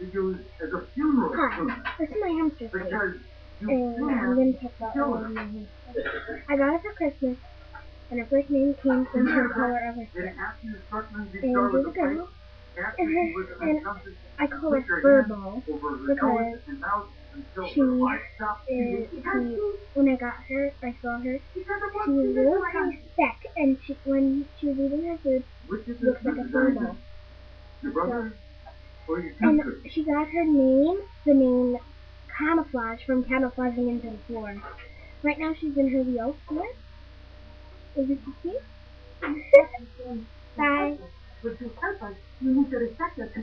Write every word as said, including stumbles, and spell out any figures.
to use as a funeral Hi, this is my hamster because food, you and I'm going to talk about all of my hamsters. I got it for Christmas, and her first name came from her color of her skin. And she's a girl, and, her, and I call her Furball because she is, she, when I got her, I saw her, she was a little tiny speck, and she, when she was eating her food, she looks like a furball. So, and she got her name, the name Camouflage, from camouflaging into the floor. Right now she's in her wheel here. Is it cute? Bye.